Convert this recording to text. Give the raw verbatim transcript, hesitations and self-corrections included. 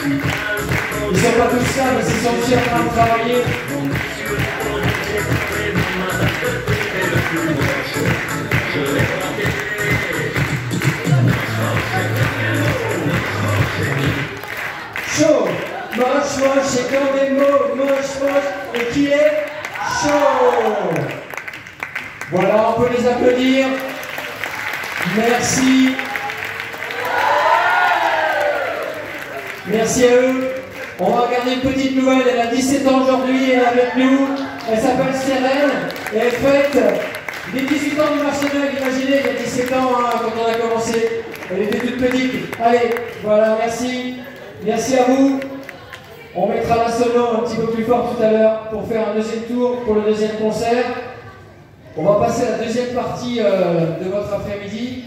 Ils sont pas tous là, mais ils sont aussi en train de travailler. Chaud, moche, moche, c'est quand des mots, moche, moche, et qui est chaud. Voilà, on peut les applaudir. Merci. Merci à eux. On va regarder une petite nouvelle. Elle a dix-sept ans aujourd'hui, elle est avec nous. Elle s'appelle Sérène et elle fête les dix-huit ans du Marcel. Imaginez, il y a dix-sept ans hein, quand on a commencé. Elle était toute petite. Allez, voilà, merci. Merci à vous. On mettra la solo un petit peu plus fort tout à l'heure pour faire un deuxième tour pour le deuxième concert. On va passer à la deuxième partie euh, de votre après-midi.